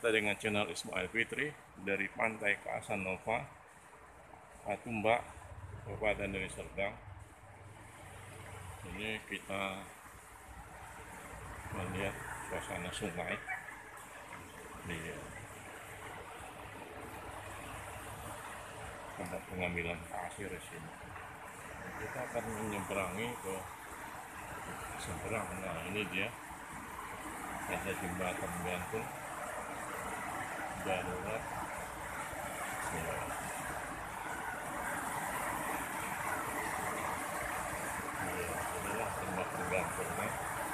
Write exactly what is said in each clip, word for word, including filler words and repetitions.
berjumpa dengan channel Ismail Fitri dari Pantai Casanova, Katumbak, Kabupaten Deli Serdang. Ini kita melihat suasana sungai di tempat pengambilan pasir di sini. Kita akan menyeberangi ke seberang. Nah, ini dia, ada jembatan gantung darurat. Ya. Ya, inilah jembatan gantungnya.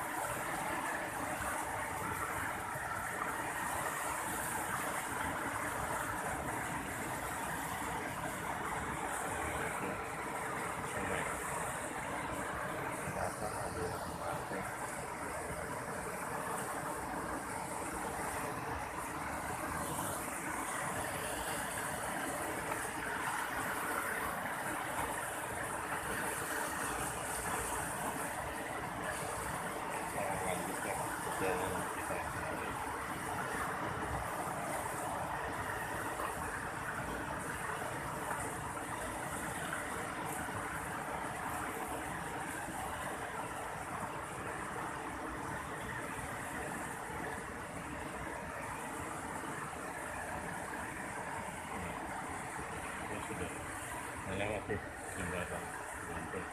Sudah melewati jembatan gantung.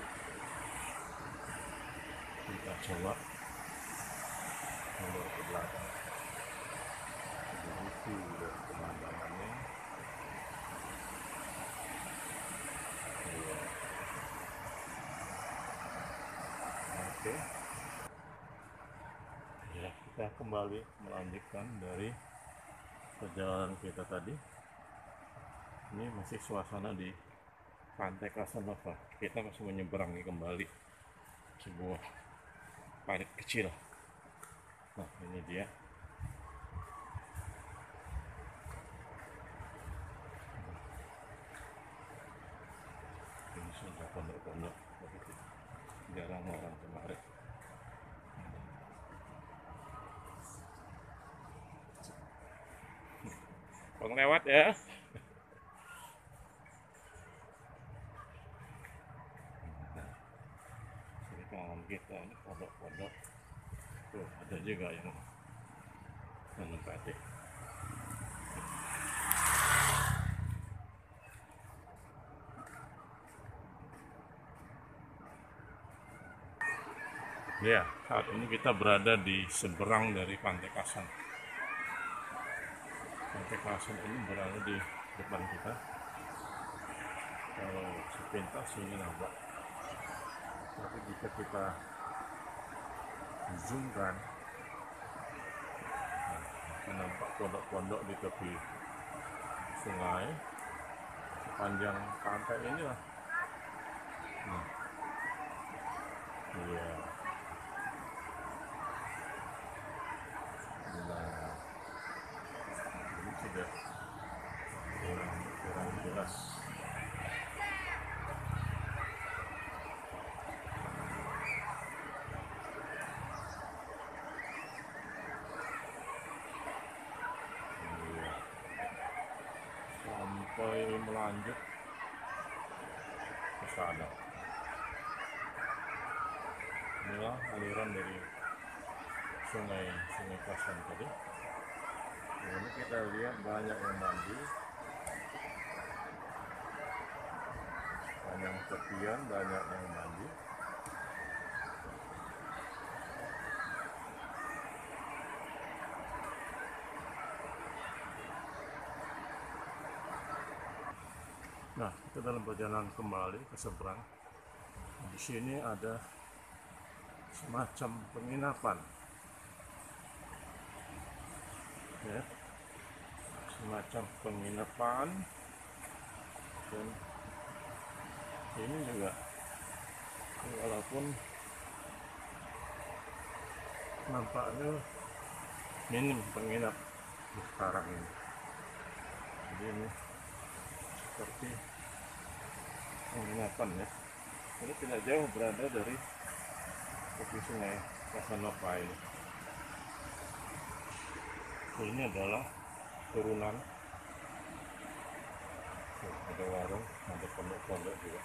Kita coba mundur ke belakang. Begitu dari pemandangannya. Ya. Oke. Ya, kita kembali melanjutkan dari perjalanan kita tadi. Ini masih suasana di Pantai Casanova. Kita masih menyeberangi kembali sebuah parit kecil. Nah, ini dia. Ini sudah pondok-pondok, begitu jarang orang kemarin. Penglewat ya. Kawan kita ini pondok-pondok tuh, ada juga yang menempati. Ya, saat ini kita berada di seberang dari Pantai Kasan. Pantai Kasan ini berada di depan kita. Kalau sepintas ini nampak, tapi jika kita zoomkan, nah, nampak pondok-pondok di tepi sungai sepanjang pantai ini lah. Nah, iya. Nah, ini sudah kurang, kurang jelas. Sampai melanjut ke sana. Inilah aliran dari sungai sungai Kasan tadi. Ini kita lihat banyak yang mandi, banyak tepian, banyak yang mandi. Nah, kita dalam perjalanan kembali ke seberang. Di sini ada semacam penginapan, ya, semacam penginapan, dan ini juga walaupun nampaknya minim penginap di sekarang ini. Jadi ini seperti penginapan ya. Ini tidak jauh berada dari tepi sungai Casanova ini. Ini adalah turunan. Tuh, ada warung, ada pondok-pondok juga.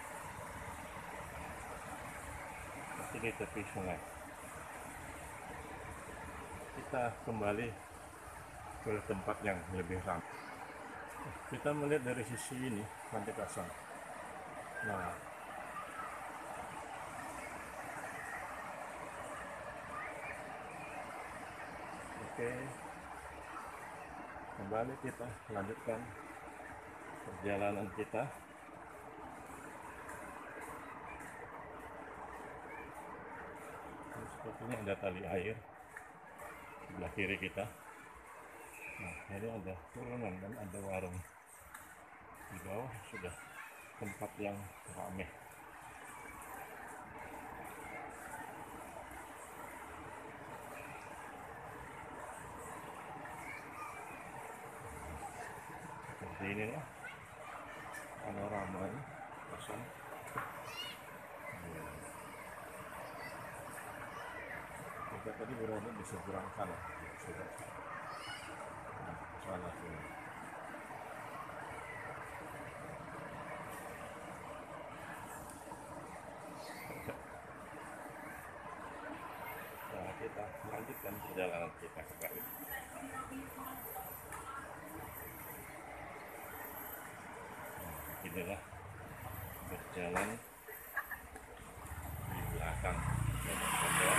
Tapi di tepi sungai. Kita kembali ke tempat yang lebih ramai. Kita melihat dari sisi ini Pantai Kasang. Nah, oke, kembali kita lanjutkan perjalanan kita. Ini sepertinya ada tali air sebelah kiri kita. Nah, ini ada turunan dan ada warung. Di bawah sudah tempat yang ramai. Seperti inilah panoramanya Kasang. Kita tadi berada di seberang sana, sudah nah, sana sini. Nah, kita lanjutkan perjalanan kita kembali. Nah, inilah berjalan di belakang pondok-pondok.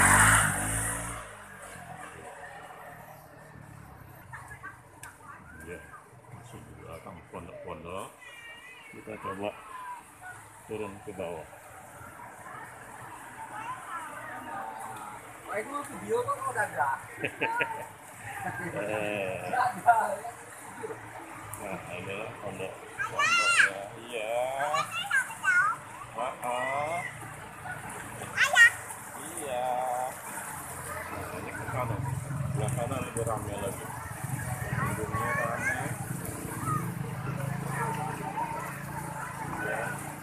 Ya, masuk di belakang pondok-pondok. Kita coba turun ke bawah. Wah, itu video kok udah ada. Eh, Ada. Nah, inilah pondok pondoknya. Iya. Maaf. Iya. Nah, ini ke sana. Sebelah sana lebih ramai lagi. Pengunjungnya ramai. Ya.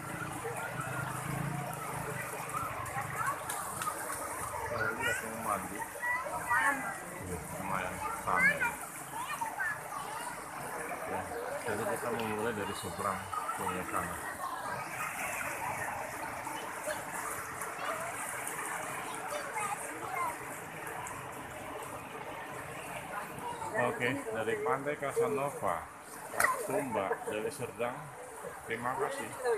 Saya lihat yang mandi. Ya, lumayan ramai. Ya, jadi kita memulai dari seberang sungai sana. Oke, dari Pantai Casanova, Sumba, dari Serdang. Terima kasih.